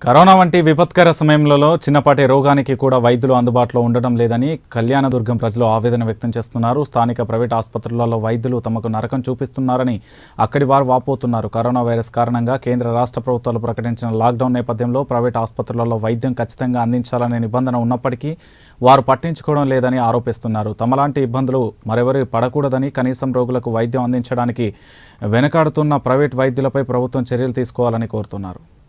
Corona వంటి విపత్కర సమయంలో చిన్నపాటి రోగానికి కూడా వైద్యులు అందుబాటులో ఉండడం లేదని కళ్యాణదుర్గం ప్రజలు ఆవేదన వ్యక్తం చేస్తున్నారు. స్థానిక ప్రైవేట్ ఆసుపత్రులలో వైద్యులు తమకు నరకం చూపిస్తున్నారని అక్కడి వారు వాపోతున్నారు. కరోనా వైరస్ కారణంగా కేంద్ర రాష్ట్ర ప్రభుత్వాలు ప్రకటించిన లాక్డౌన్ నేపథ్యంలో ప్రైవేట్ ఆసుపత్రులలో వైద్యం ఖచ్చితంగా అందించాలనే నిబంధన ఉన్నప్పటికీ వారు పట్టించుకోవడం లేదని ఆరోపిస్తున్నారు. తమలాంటి ఇబ్బందులు మరెవరి పడకూడదని, కనీసం రోగులకు వైద్యం అందించడానికి వెనకాడుతున్న ప్రైవేట్ వైద్యులపై ప్రభుత్వం చర్యలు తీసుకోవాలని కోరుతున్నారు.